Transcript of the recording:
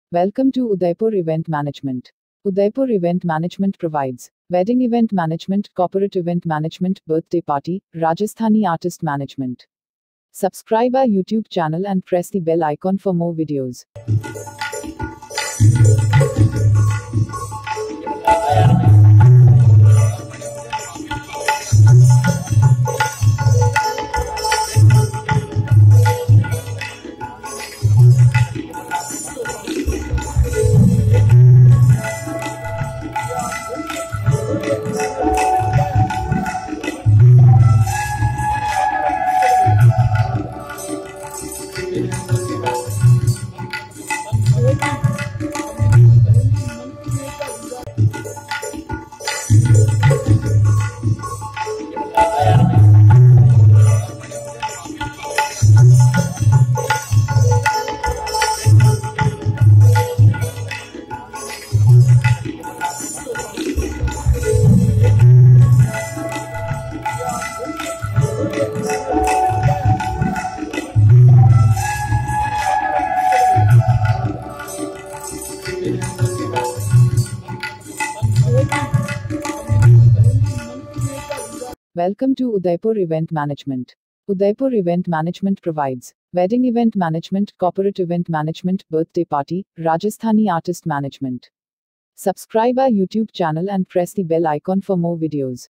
Welcome to Udaipur Event Management. Udaipur Event Management provides wedding event management, corporate event management, birthday party, Rajasthani artist management. Subscribe our YouTube channel and press the bell icon for more videos. Welcome to Udaipur Event Management. Udaipur Event Management provides wedding event management, corporate event management, birthday party, Rajasthani artist management. Subscribe our YouTube channel and press the bell icon for more videos.